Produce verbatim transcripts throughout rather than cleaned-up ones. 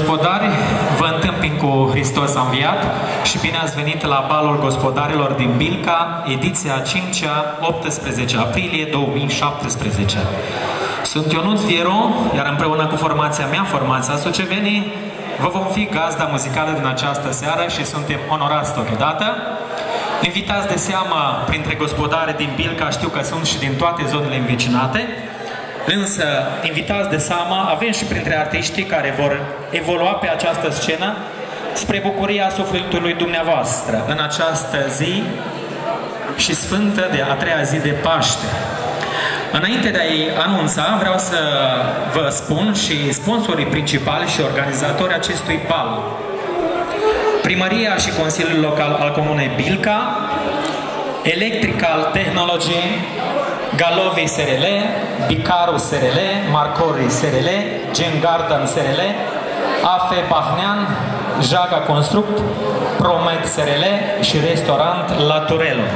gospodari, vă întâmpin cu Hristos a înviat și bine ați venit la Balul Gospodarilor din Bilca, ediția a cincea, optsprezece aprilie două mii șaptesprezece. Sunt Ionuț Vieru, iar împreună cu formația mea, formația Sucevenii, vă vom fi gazda muzicală din această seară și suntem onorați totodată. Invitați de seamă printre gospodare din Bilca, știu că sunt și din toate zonele învecinate, însă invitați de seamă avem și printre artiștii care vor evolua pe această scenă spre bucuria sufletului dumneavoastră în această zi și sfântă de a treia zi de Paște. Înainte de a-i anunța, vreau să vă spun și sponsorii principali și organizatori acestui bal. Primăria și Consiliul Local al Comunei Bilca, Electrical Technology, Galovi S R L, Bicaru S R L, Marcori S R L, Gen Garden S R L, A F Bahnean, Jaga Construct, Promet S R L și Restaurant La Turelo.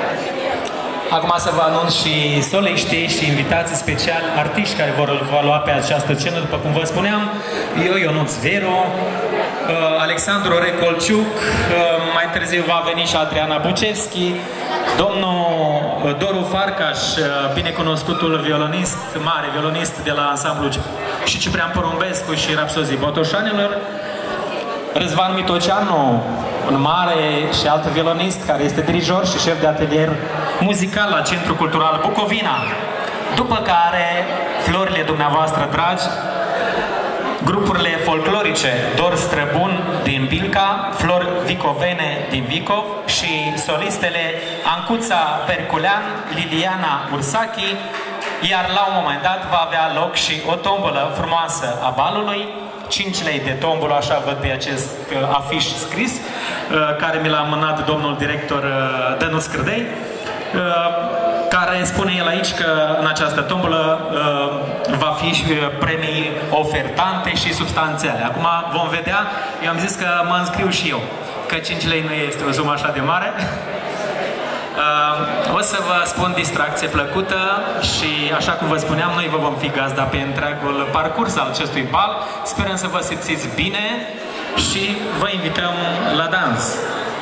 Acum să vă anunț și soliștii și invitații speciali, artiști care vor lua pe această scenă, după cum vă spuneam, eu, Ionuț Vieru, Alexandru Recolciuc, mai târziu va veni și Adriana Bucevski, domnul Doru Farcaș, binecunoscutul violonist, mare violonist de la ansamblu și Ciprian Porumbescu și Rapsozii Botoșanilor, Răzvan Mitoceanu, un mare și alt violonist care este dirijor și șef de atelier muzical la Centrul Cultural Bucovina. După care, florile dumneavoastră dragi, grupurile folclorice Dor Străbun din Bilca, Flori Vicovene din Vicov și solistele Ancuța Perculean, Liliana Ursachi, iar la un moment dat va avea loc și o tombolă frumoasă a balului, cinci lei de tombolă, așa văd pe acest uh, afiș scris, uh, care mi l-a mânat domnul director uh, Dănuț Cârdei, uh, care spune el aici că în această tombolă uh, va fi și premii ofertante și substanțiale. Acum vom vedea, eu am zis că mă înscriu și eu, că cinci lei nu este o sumă așa de mare. Uh, o să vă spun distracție plăcută și, așa cum vă spuneam, noi vă vom fi gazda pe întregul parcurs al acestui bal. Sperăm să vă simțiți bine și vă invităm la dans.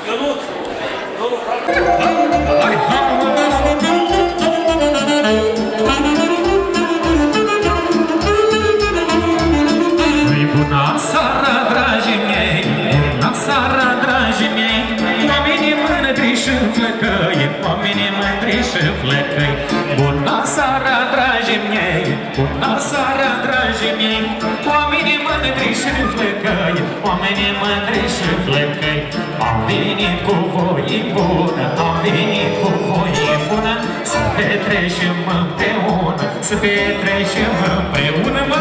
Bună seara, dragii mei! Bună seara, dragii mei! Oamenii mândri și flăcăi, oamenii mândri și flăcăi. Bună seara, dragii mei! Bună seara, dragii mei! Oamenii mândri și flăcăi, oamenii mândri și flăcăi. Am venit cu voi bună, am venit cu voi bună, să petrecem împreună, să petrecem împreună, mă!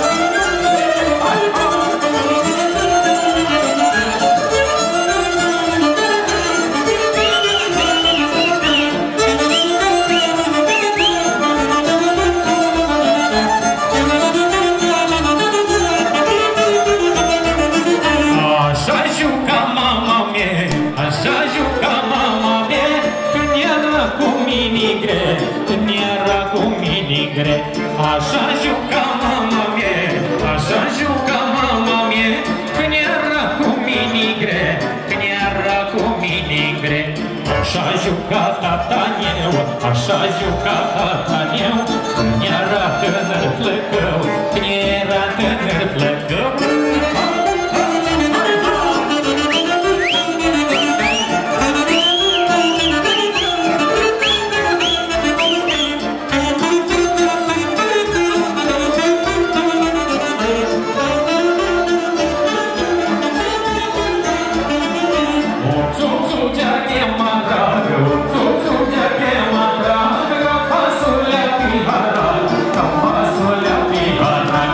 Așa juca mama mie, așa juca mama mie, când era cu minigre, când era cu minigre. Așa juca tata meu, așa juca tata meu, când era tânăr flăcău, când era tânăr flăcău. Pasolea pihara,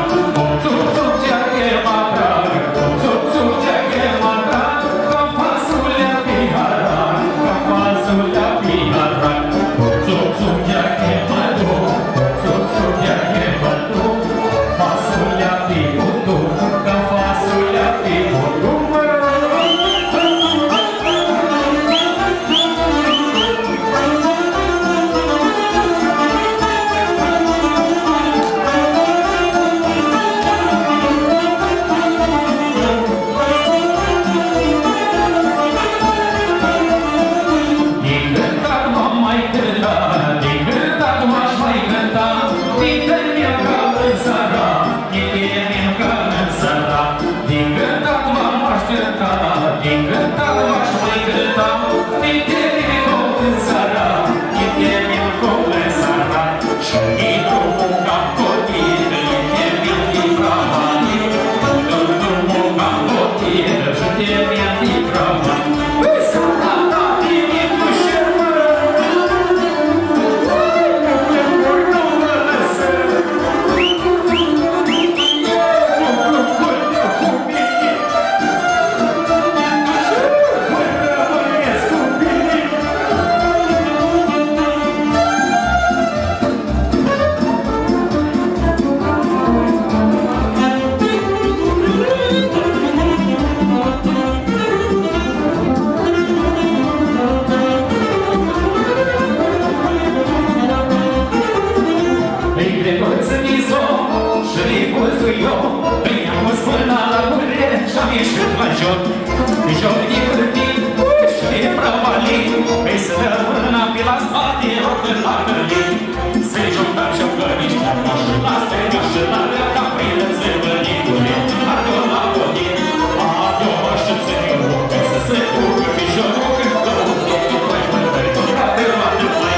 am ieșit la joc, joc de hârtii și prăvalii, păi să dă mâna pe la spate, rotă la gălii, să-i jucăm jucăriști, ca și la stânga și la dreapta, păi lăță vănicule, adu la podin, adu și ține rucă, să se ducă pe jocul când două, totul mai mătări, toate roate mai.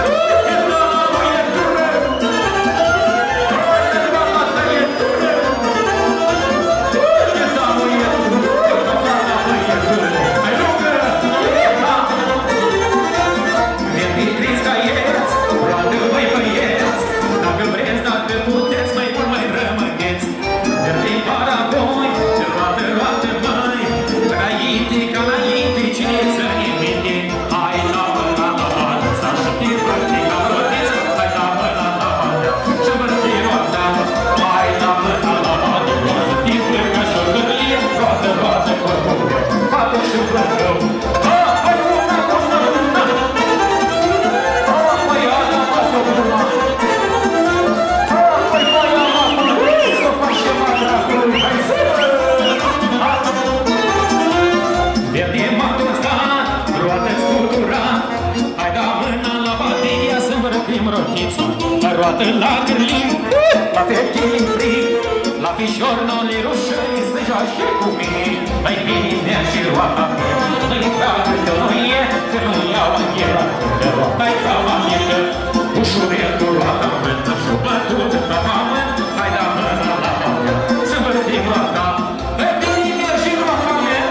Roată la gârlim, la fetini fric, la fișor nu-i rușăi, să joace cu mine. Mai bine și roata mea, nu-i tragă că nu e, că nu iau anghera, că roata-i cava mică. Ușurel cu roata mână și-o bătut pe mamă, hai da mâna la mamă, să vârtim roata. Mai bine și roata mea,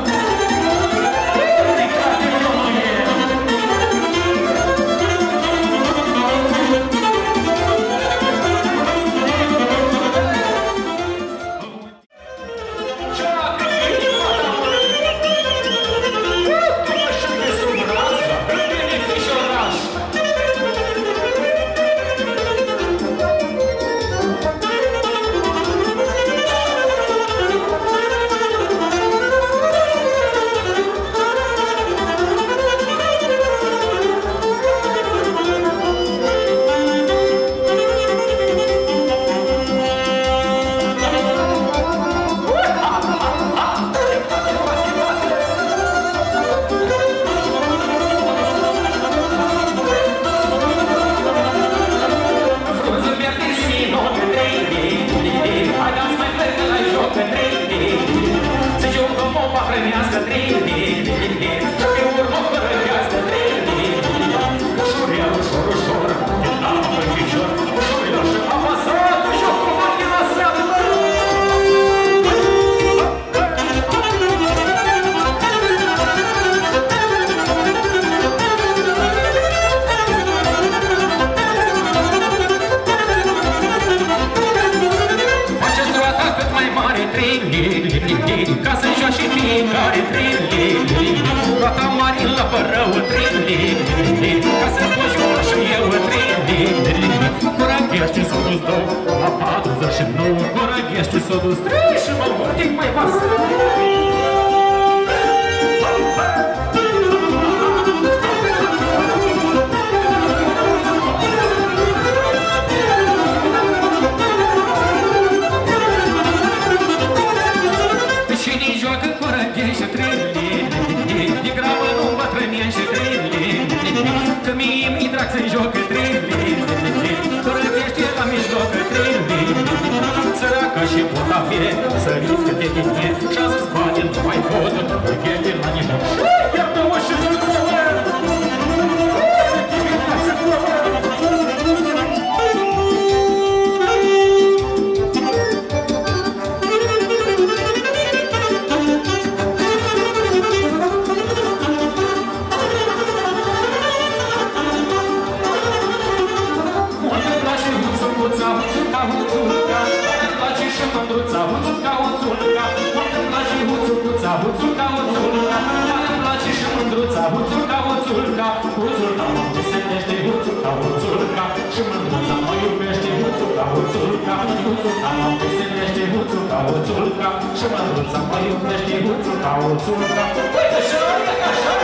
nu-i tragă că nu e. Ca să joace fiecare trile, roata mare la părău trile, ca să poți juca și eu trile. Curaghește s-o dus două, la patruzeci și nouă, curaghește s-o dus trei și mă vortic mai vas. Că mie mi-i drag să-i jocă trile, Părătește la mijloc trile, săraca și pota fie, săriți câte din mie, și-a zis bani nu mai pot, ghete la nimeni. Iartă-mă și zic-mă! Huțulca, huțulca, îmi place și mândruța, huțulca, huțulca, huțulca mă desenește, huțulca, huțulca, și mândruța mă iubește, huțulca, huțulca, huțulca mă desenește, huțulca, huțulca, și mândruța mă iubește, huțulca, huțulca. Uite și uite ca așa!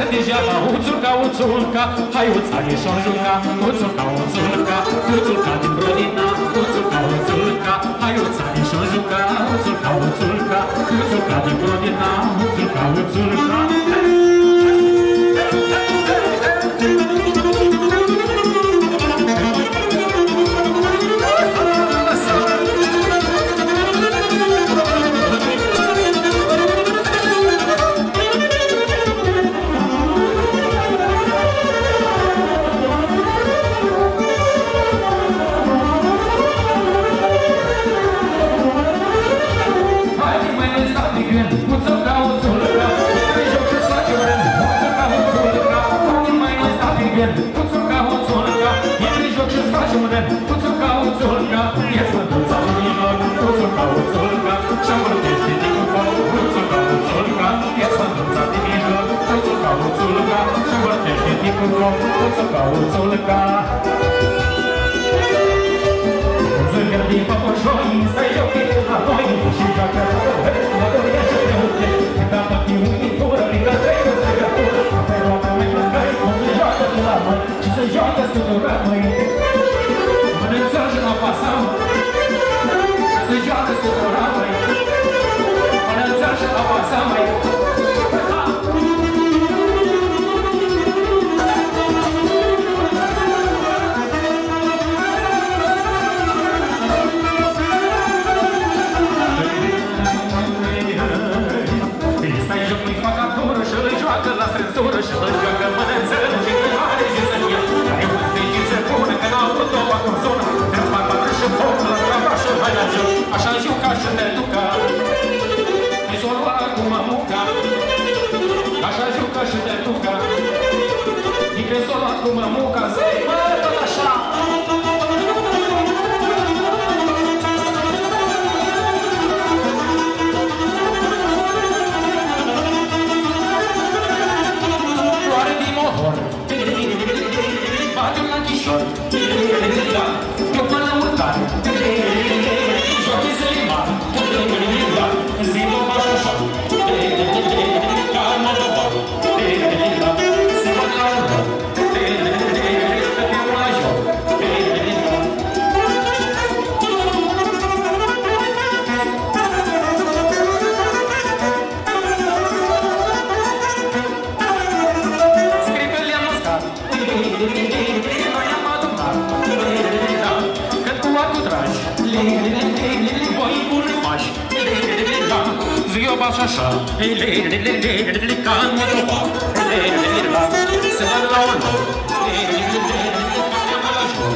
degeaba, uțulca, uțulca, hai uțani și-o juca, uțulca, uțulca, uțulca din Brodina, uțulca, uțulca, hai uțani și-o juca, uțulca, uțulca, uțulca din Brodina, uțulca, uțulca. Uțulca, uțulca, e prin joc și-ți faci un rând. Uțulca, uțulca, e-ți mândruța lumilor. Uțulca, uțulca, și-am vârtește din foc. Uțulca, uțulca, e-ți mândruța din mijloc. Uțulca, uțulca, și-am vârtește din foc. Uțulca, uțulca. Zângăr din păpășoi, stai joc la noi. Și joacă la doi și pe uite. Dar păti unitură, rică trei cu strigătură. Pe roată mai plângăi, cum se joacă de la noi. Și se joacă stătura noi. Mănânță și la pasăm. Și se joacă stătura noi. Mănânță și la pasăm mai. La strânsură și îl joacă mănânțără și îi mare și să fie. Are un stegiță bună că n-au avut-o acum zonă. Te fac patru și foc la strava și hai la joc. Așa juca și te duca. E s-o lua cu mămuca. Așa juca și te duca. E că s-o lua cu mămuca. Zi, mă, tot așa. Bate un lanchișor, eu până la urcare, joacă zălimar, zi-mă așa așa, ca mă dăbar, se văd la urmă, te iau la joc. Noi am adunat, când tu atu tragi, voi buni faci, zi eu bați așa, ca în motopa, se văd la urmă, ca la joc.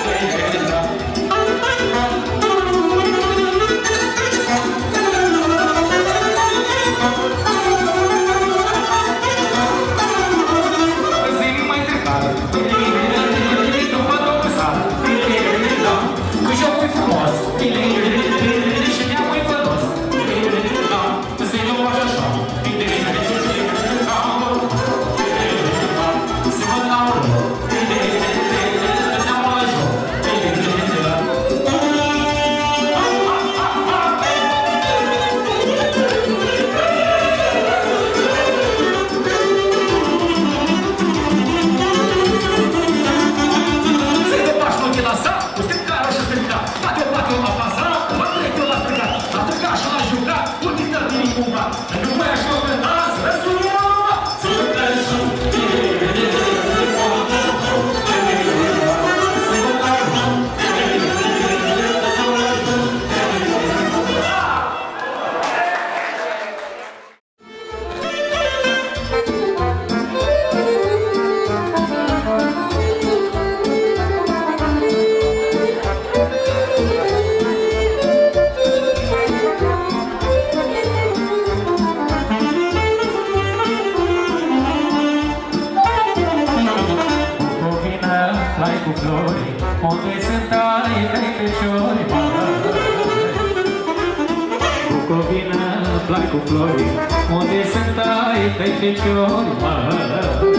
plai cu flori, unde sunt ai tăi feciori, măi.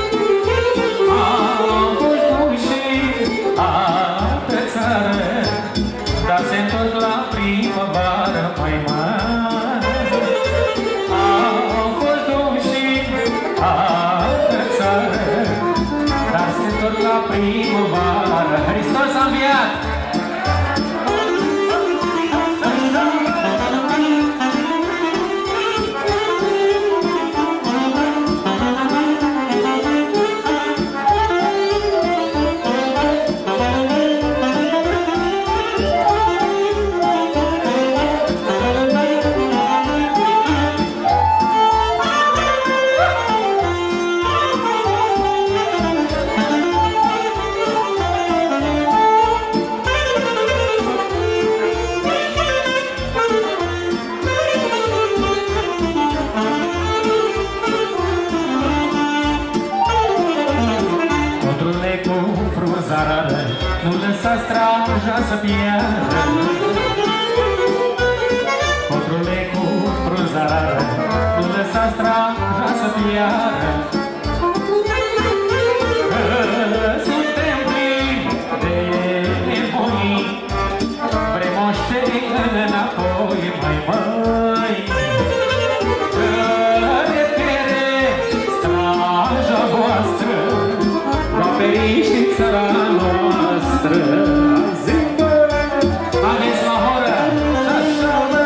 Am fost duși altă țară, dar se întorc la primăvară, mai măi. Am fost duși altă primăvară. Hristos a înviat! Nu lăsa straja să pierdă. Controle cu frunzară, nu lăsa straja să pierdă. Suntem plini de nebunii, vrem oșteri înapoi, mai mai. Repere straja voastră, va periște țara noastră. Zi-mă, aveți la horă și așa mă.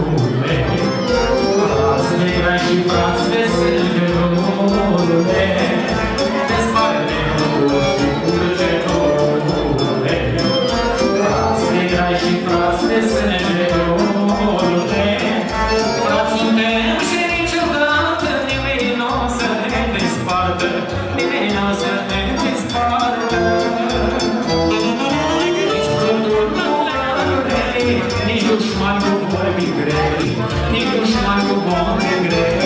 Frați veseli de Domnule, poartă, nimeni n-o să ne despartă. Nici prutul nu le-are, nici dușman cu vorbi grele, nici dușman cu vorbi grele.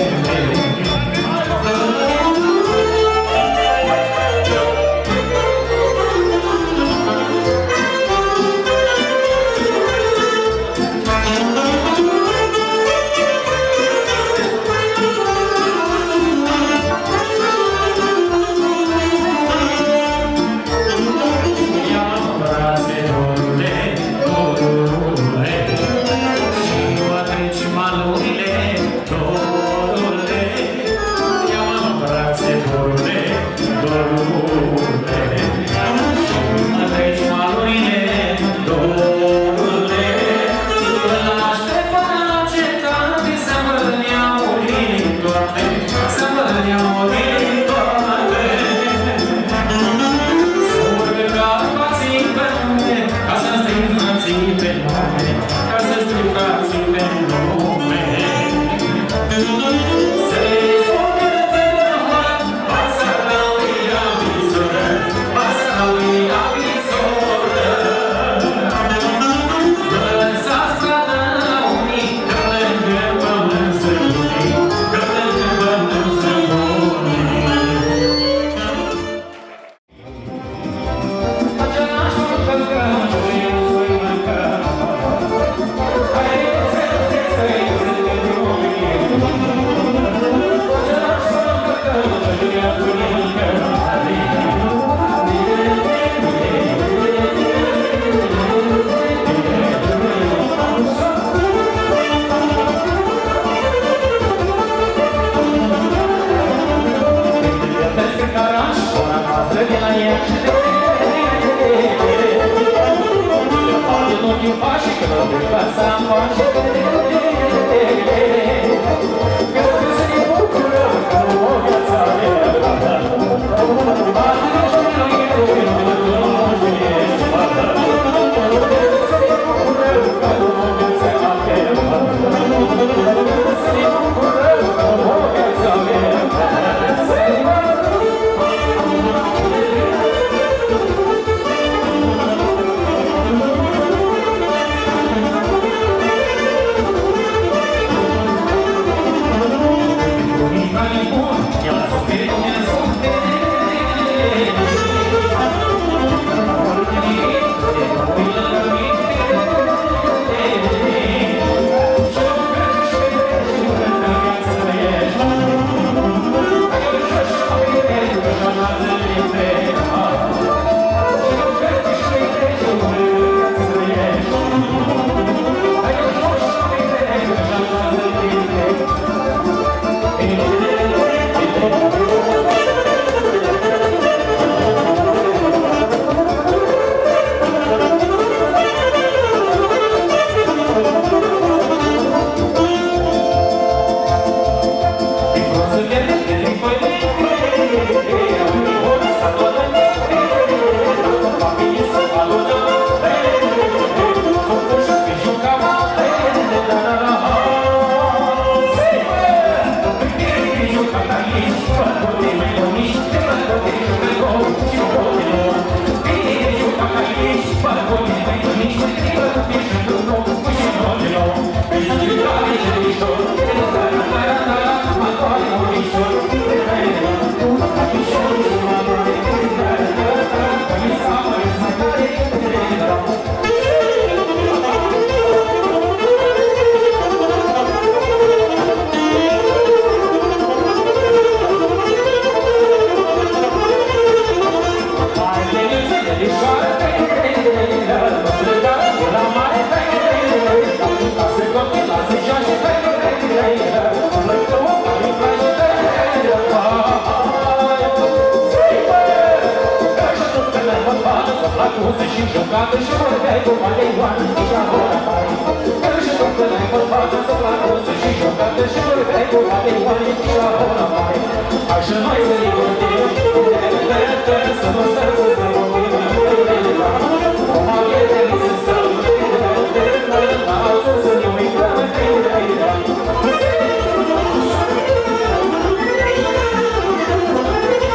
Thank you.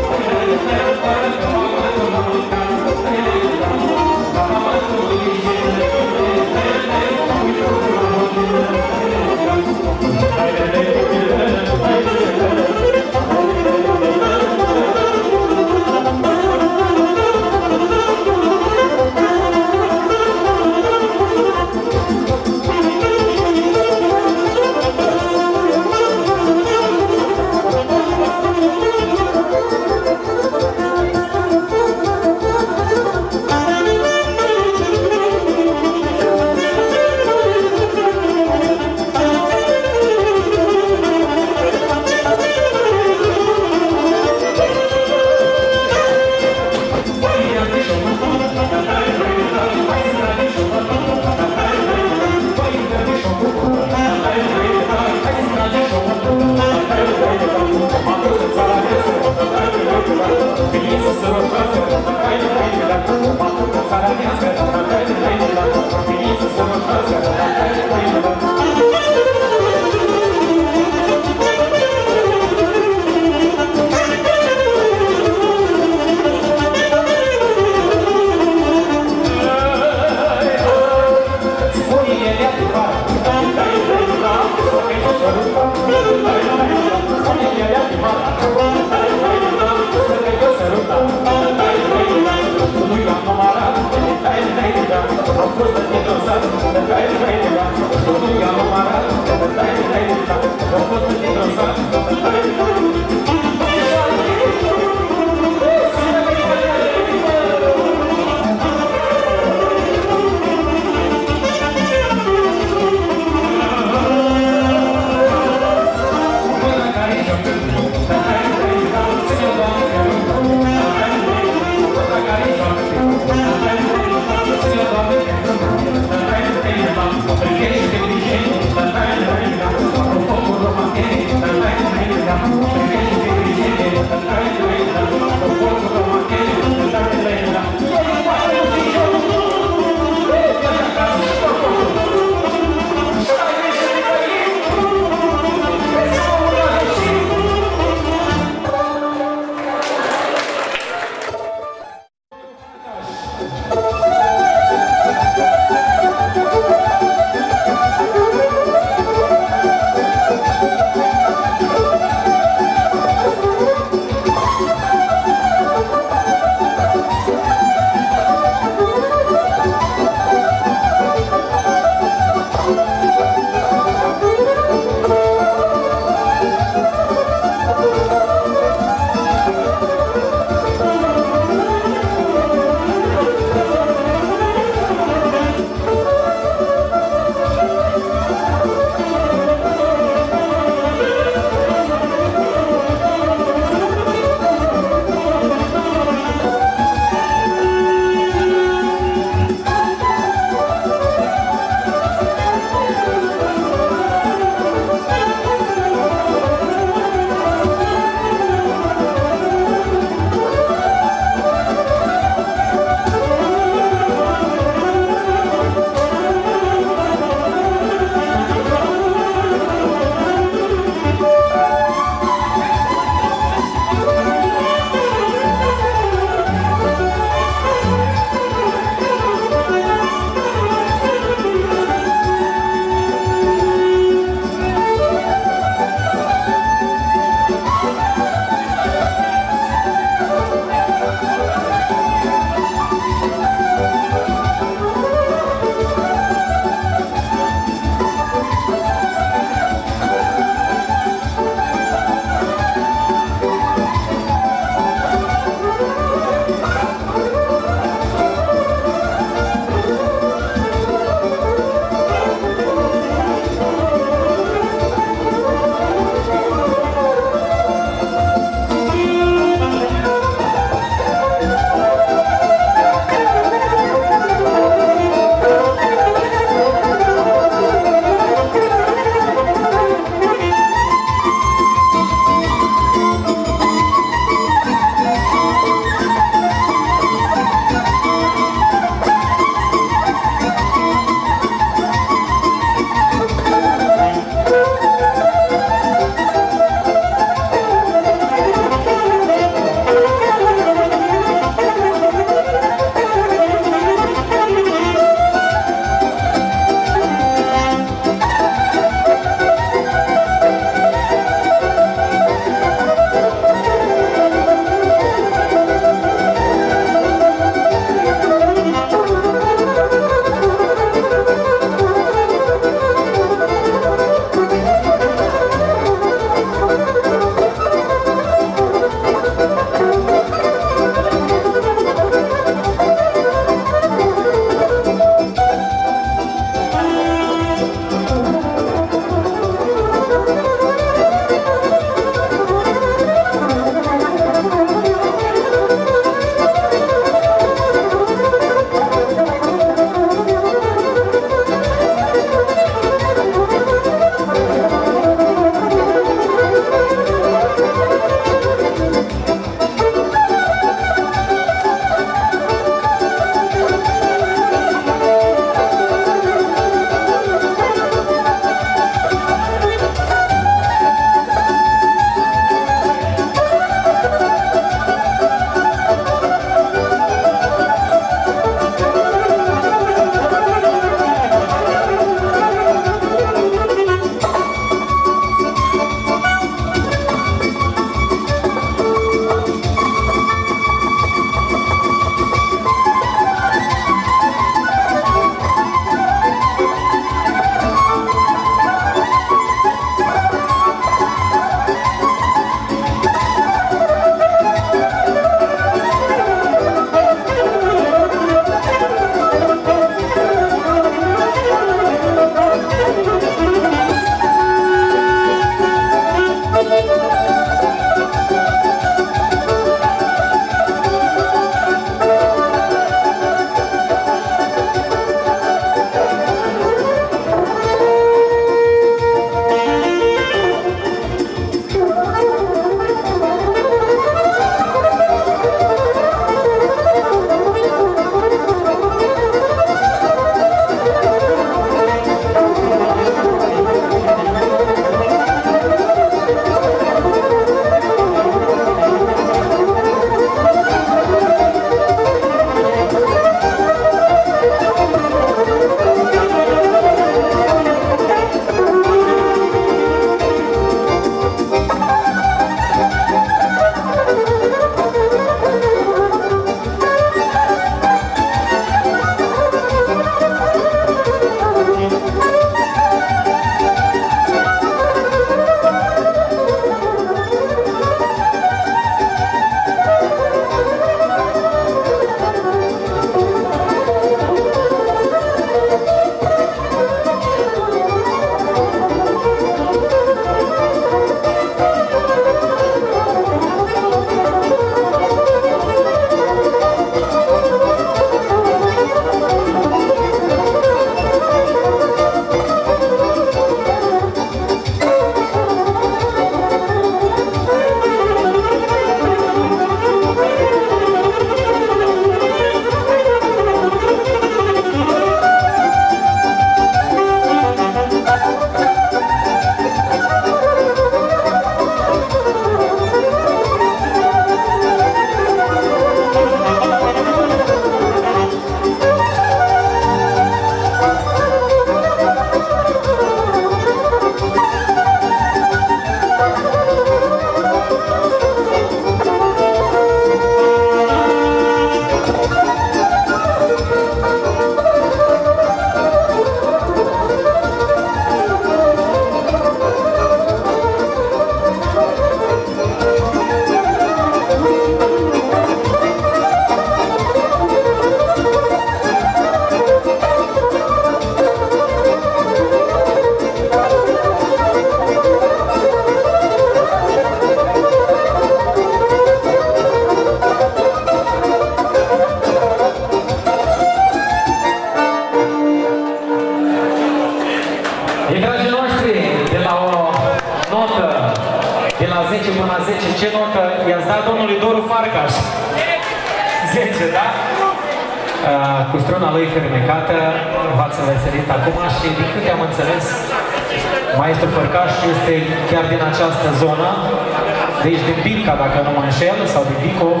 zece până la zece, ce notă i-ați dat domnului Doru Farcaș? zece, da? Uh, cu struna lui fermecată v-ați înveselit acum și din câte am înțeles, maestru Fărcaș este chiar din această zonă, deci din Bilca, dacă nu mă înșel, sau din Vicov.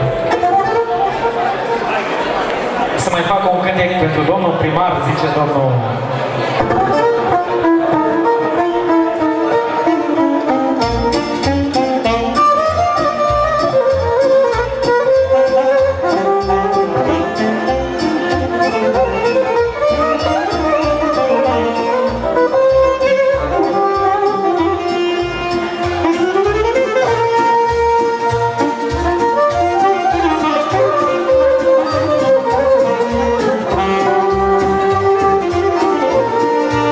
Să mai fac un cântec pentru domnul primar, zice domnul. Thank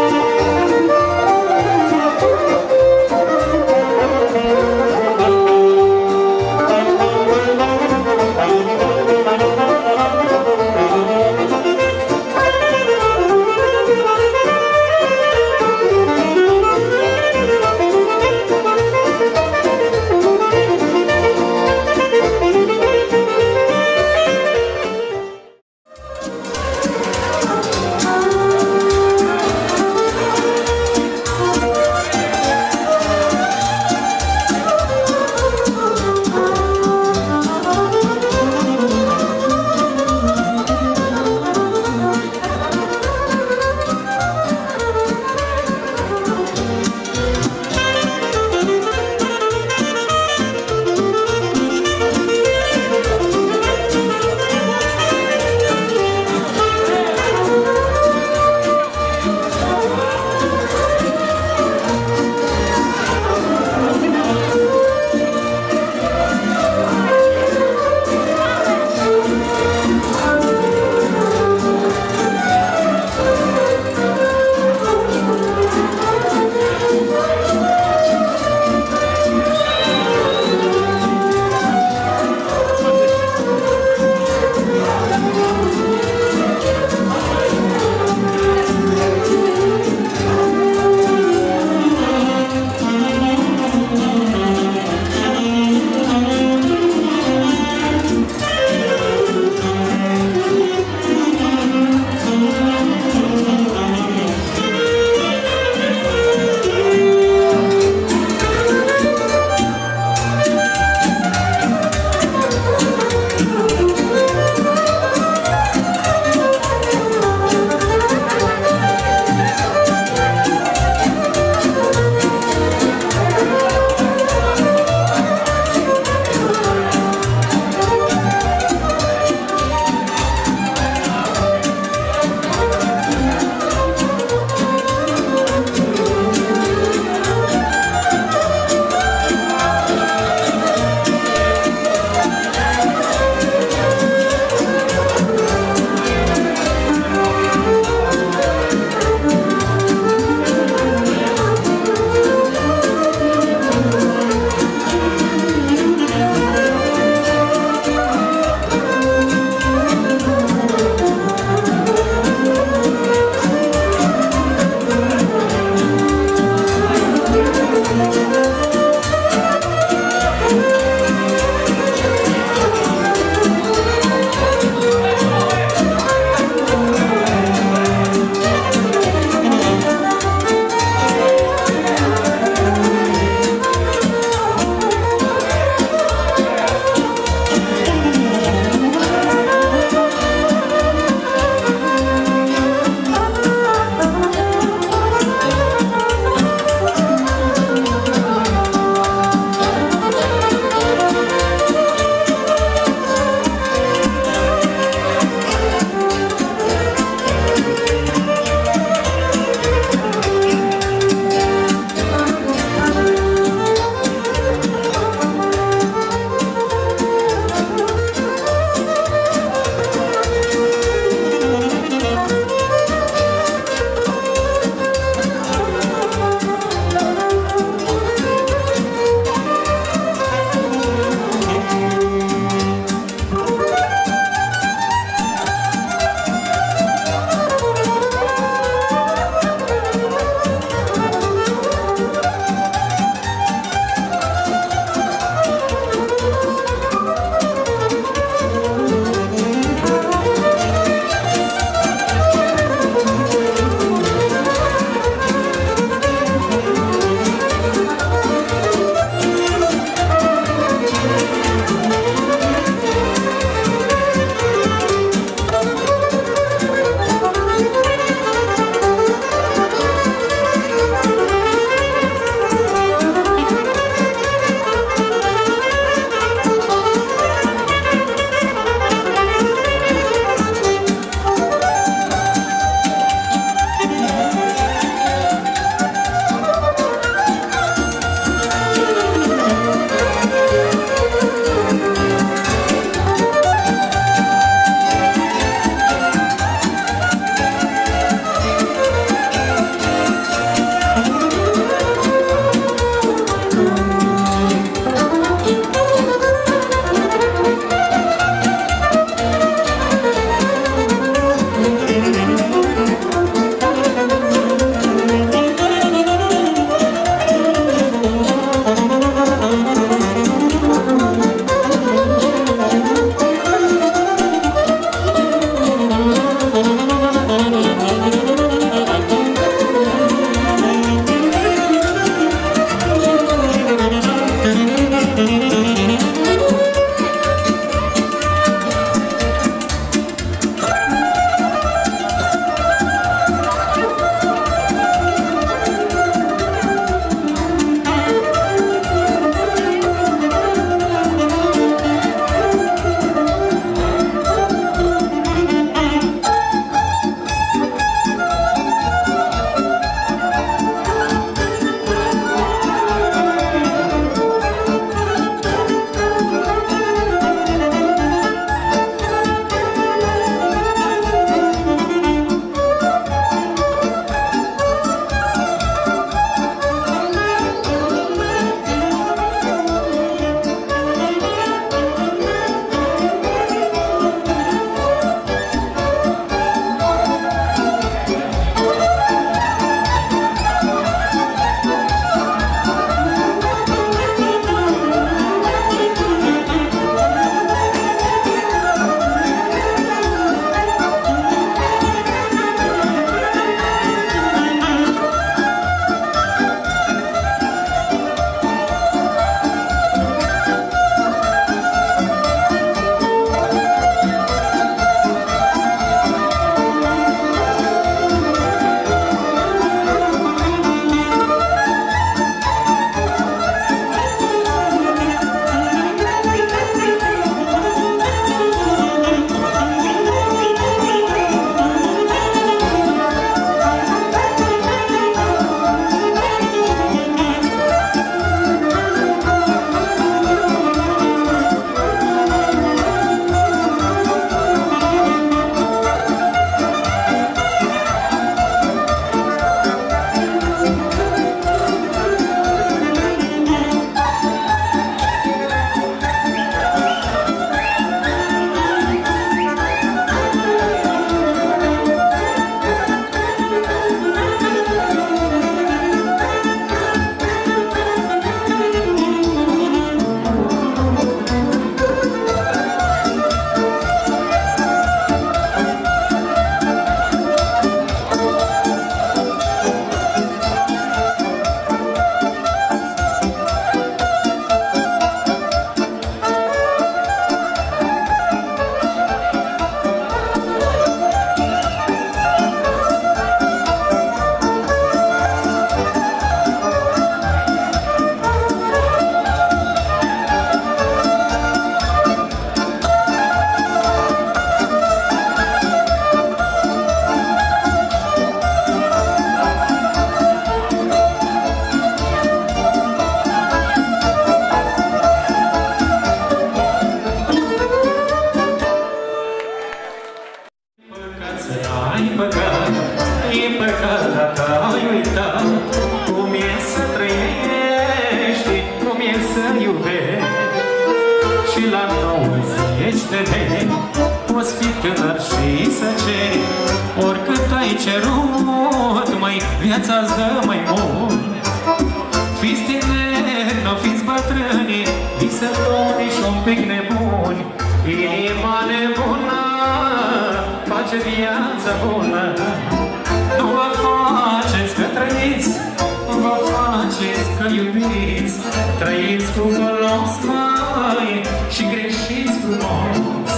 tânăr și să ceri, oricât ai cerut, mai viața-ți dă mai mult. Fiți tineri, n-o fiți bătrâni, visători și un pic nebuni, inima nebună face viața bună. Nu vă faceți că trăiți, vă faceți că iubiți, trăiți cu folos, mai și greșiți frumos.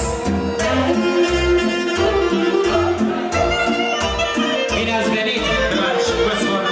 Bine ați venit, dragi păsori!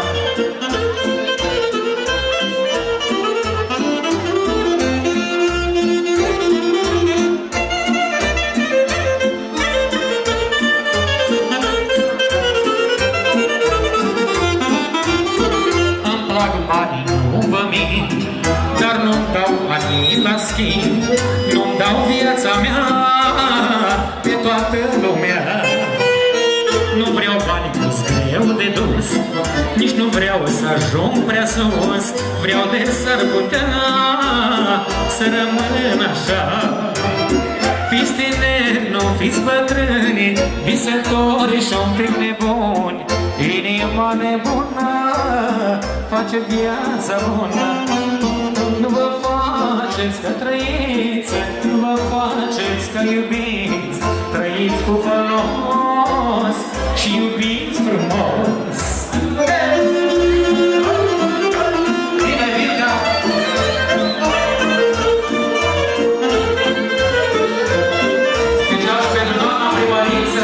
Dar nu-mi dau ani la schimb, nu-mi dau viața mea pe toată lumea. Nu vreau bani plus greu de dus, nici nu vreau să ajung prea sus, vreau de s-ar putea să rămân așa. Fiți tineri, nu fiți bătrâni, visători și un pic nebuni, inima nebună face viața bună. Nu vă faceți că trăiți, nu vă faceți că iubiți, trăiți cu folos și iubiți frumos. Bine, Vita! Special pentru doamna primăriță!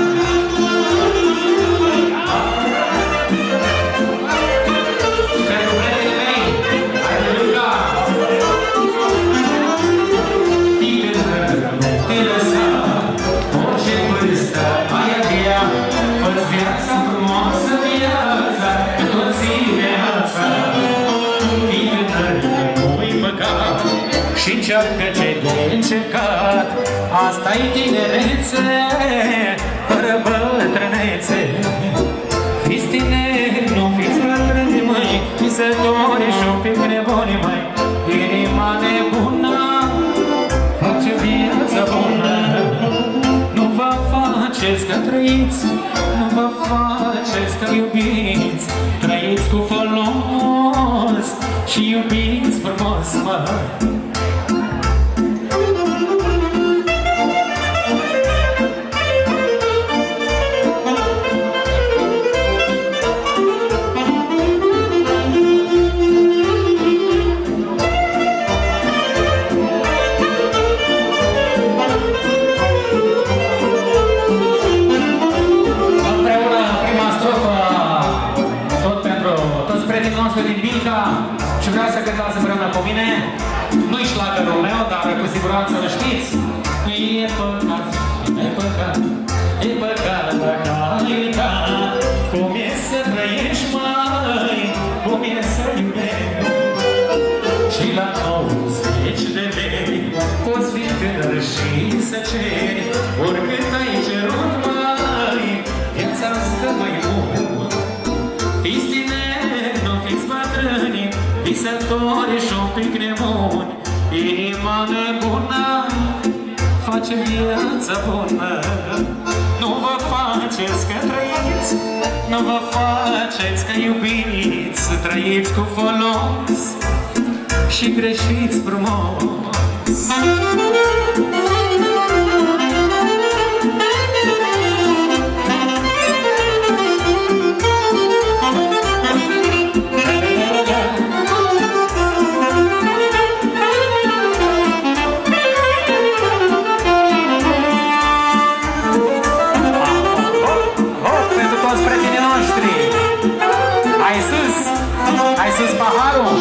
Și încearcă ce de încercat, asta-i tinerețe, fără bătrânețe. Fiți tineri, nu fiți bătrâni, măi, visători și un pic nebuni, măi, inima nebună face viața bună. Nu vă faceți că trăiți, nu vă faceți că iubiți, trăiți cu folos și iubiți frumos, măi. Din Bilca și vreau să cântați împreună cu mine. Nu-i șlagărul meu, dar cu siguranță îl știți. E păcat, e păcat, e păcat dacă ai uitat cum e să trăiești, mai, cum e să iubești. Și la nouăzeci de lei poți fi tânăr și să ceri, oricât ai cerut, mai, viața-ți dă mai mult. Fiți tineri, nu fiți bătrâni, visători și un pic nebuni, inima nebună face viața bună. Nu vă faceți că trăiți, nu vă faceți că iubiți, trăiți cu folos și greșiți frumos. Hai sus paharul!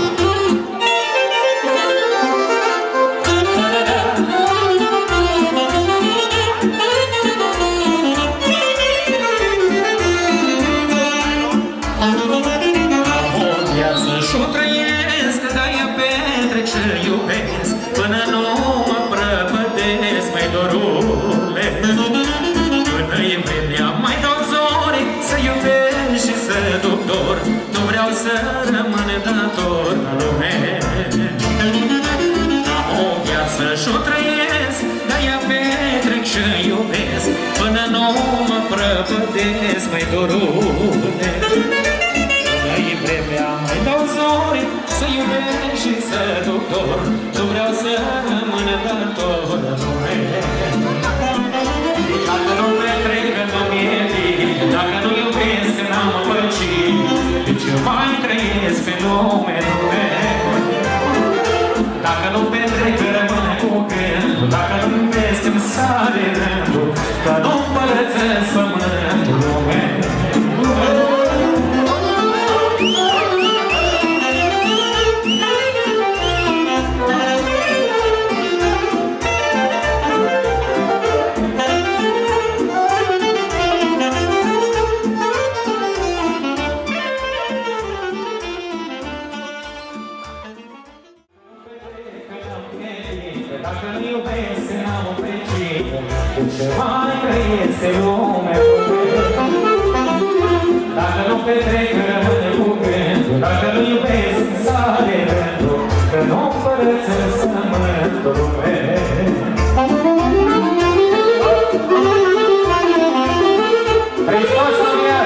O viață și-o trăiesc, de-aia petrec și iubesc, până nu mă prăpădesc, mai dorule. Până-i vremea mai dau zori, să iubesc și să duc dor, nu vreau să rămân dator la lume. Am o viață și-o trăiesc, de-aia petrec și iubesc, iubesc, mai dorule. Mai vremea, mai dau zori, să iubesc și să duc dor. Nu vreau să rămân dator lume. Dacă nu petrec, nu-mi e bine. Dacă nu iubesc, n-am păcit. De ce mai trăiesc pe lume, lume? Dacă nu petrec, rămâne cu gândul. Dacă nu iubesc, îmi sare rândul. Că nu împărățesc pământul, lume. Mai trăiesc pe lume, dacă nu petrec, rămâne cu gândul. Dacă nu iubesc, sare rândul. Că nu împărățesc pământul, lume. Hristos a înviat!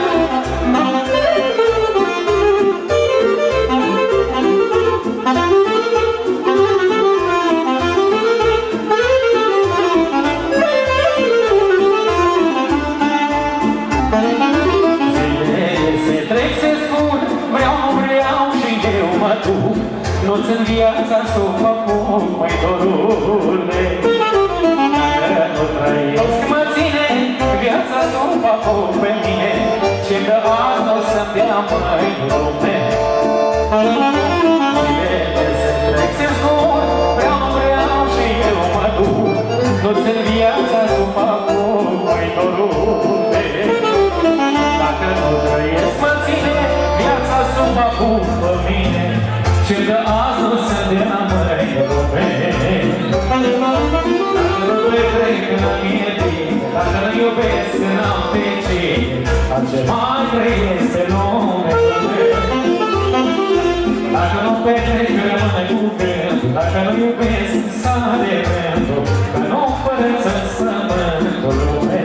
Nu-ți în viața supă pun, măi dorule. Dacă nu trăiesc, mă ține viața supă pun pe mine. Ce că azi o să-mi dea, măi lume. Zilele se trec, se scurg, vreau, nu vreau și eu mă duc. Nu-ți în viața supă pun, măi dorule. Dacă nu trăiesc, mă ține viața supă pun pe mine. Ce că azi nu se dea, măi lume. Dacă nu petrec, n-mi e bine. Dacă nu iubesc, n-am pe cine. Ce mai trăiesc pe lume, lume. Dacă nu petrec, rămâne cu gândul. Dacă nu iubesc, sare rândul. Că nu împărățesc pământul, lume.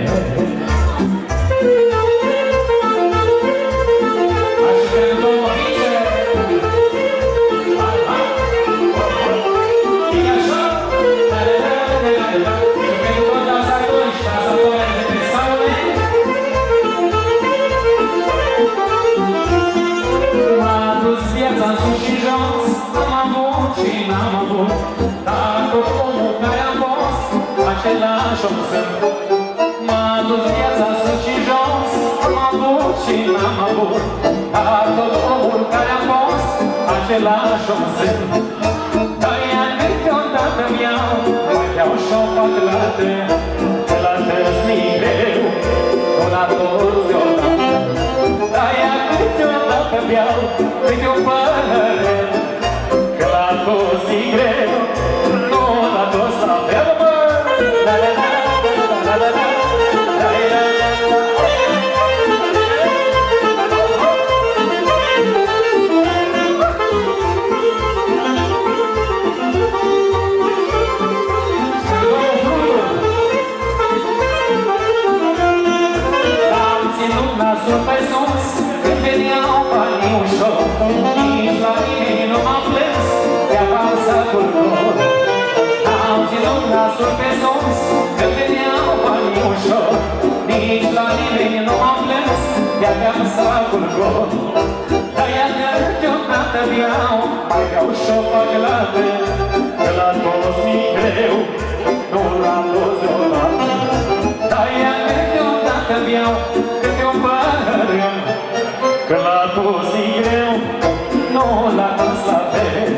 Același om sunt. M-a dus viața sus și jos. Am avut și n-am avut. Dar tot omul care am fost, același om sunt. Doi ani câteodată-mi iau, mai iau și-o fac lată. Că la tăsni greu, nu la toți deodată. Doi ani câteodată-mi iau, câte-o părere. Că la toți greu, nu la toți la fel. Nasul pe sus, când veneau banii ușor, nici la nimeni nu m-am plâns, de-a valsacul lor. Am ținut nasul pe sus, când veneau banii ușor, nici la nimeni nu m-am plâns, de-a valsacul lor. Dar iată deodată beau, mai beau și-o fac lată, că la toți mi-i greu, nu la toți deodată. Dar iată deodată beau, că la toți e greu, nu la toți la fel.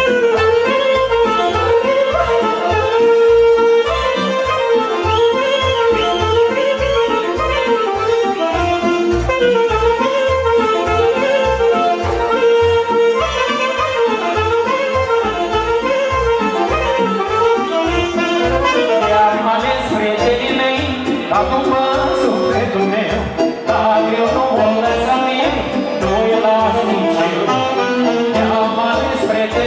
I-am ales prietenii mei, ca după sufletul meu. Dar eu nu o lăsam ei, nu-i las nici eu. I-am ales prietenii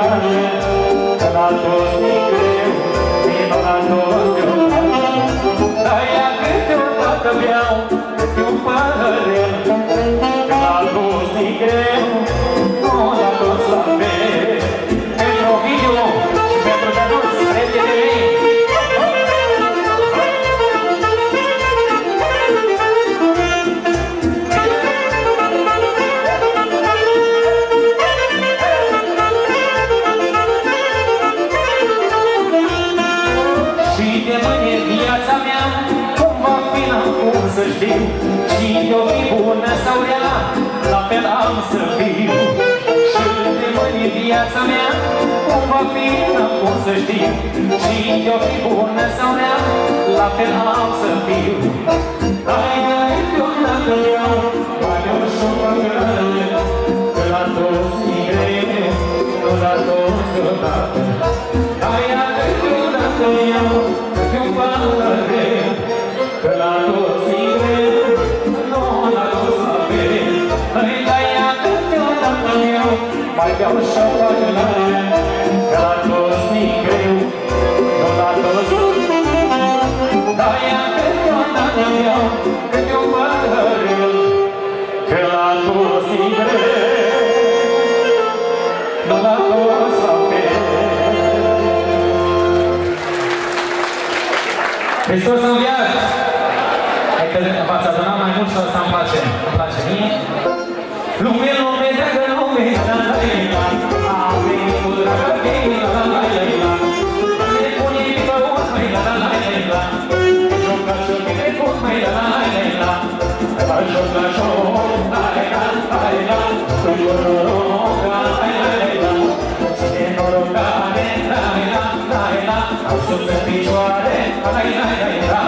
gălare, că la toți mi-e greu, vino la toți deodată. Dar ea câteodată beau, câte un părărel, că la toți mi-e greu, nu la toți la fel. Pentru Ovidiu și pentru Dănuț, prietenii mei. Să știu, și eu fi bună sau rea, la fel am să fiu. Și de mâine viața mea, cum va fi, n-am cum să știu. Și eu fi bună sau rea, la fel am să fiu. Hai, hai, eu dacă iau, mai eu și-o păgăle, că la toți mi greu, nu la toți deodată. Hai, hai, eu dacă iau, că-mi păgăle, că la toți mi greu, nu la toți la fel. Hai, hai, câteodată eu mai beau și-o păgăle, că la toți mi greu, nu la toți. Hai, câteodată eu câte un păgărel, că la toți mi greu, nu la toți la fel. Hristos a înviat! V-ați adunat mai mult și ăsta îmi place, îmi place mie. Lume, lume, dragă lume, la la la la, a venit cu dragă mie, la la la la la. Ne pune pe uș, mai la la la la la. Joc la joc, ne pun, mai la la la la la. Joc la joc, la la la la. Cu noroc, la la la la. Cine norocare, la la la la. Au sus în picioare, la la la la.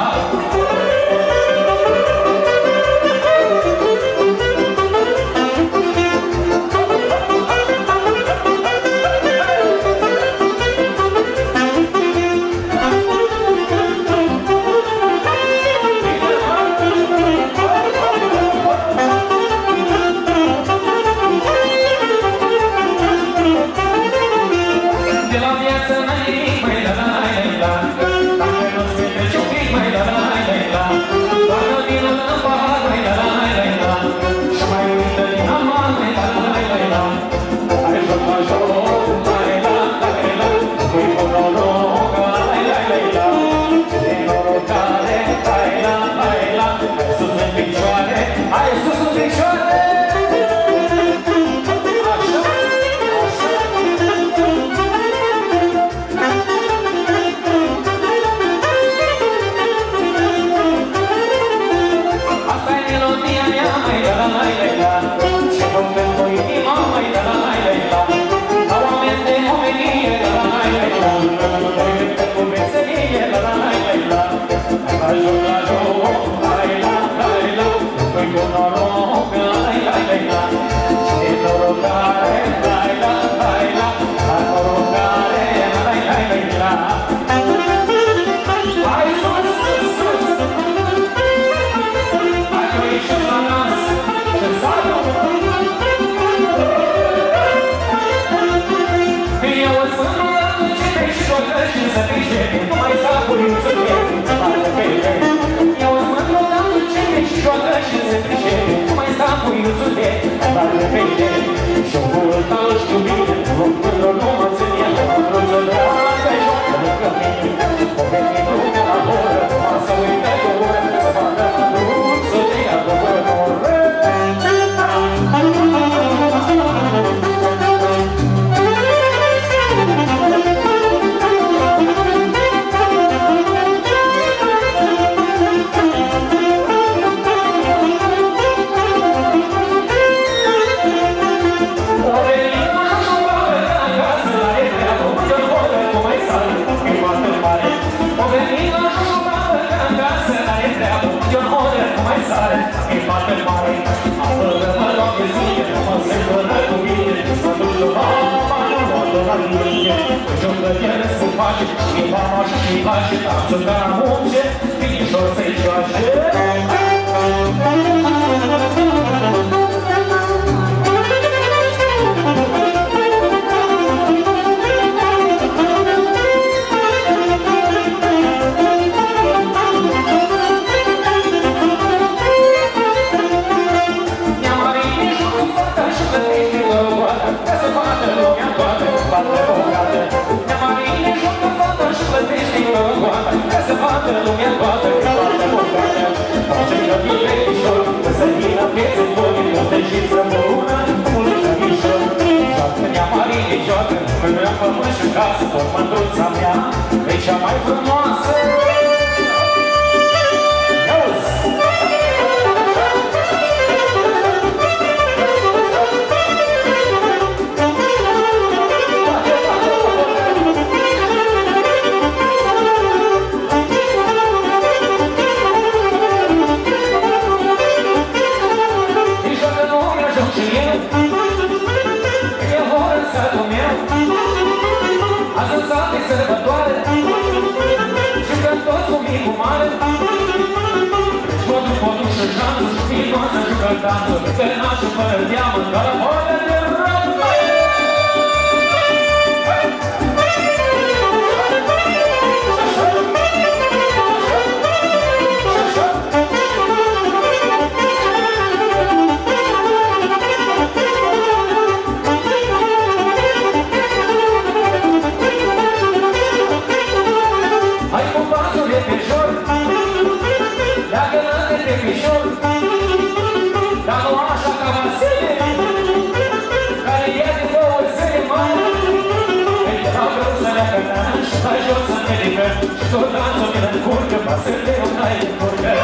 joacă lumea toată, că toată bogată. Face-i-o din vechișor, că să vină piețe bune, că să și să bună, mult cămișor. Joacă nea Marie, joacă, că în pământ și casă, tot mândruța mea, e cea mai frumoasă. Pe nașul fără diamant, ca la moară de rău. Hai cu pasul de pe jur, leagă-l de pe pișor, dar nu așa ca Vasile, care ia de două zile mari. Îi dau greu să leagă și stai jos să ne rică, și tot danțul mi-l încurcă, pasările o dai în curcă.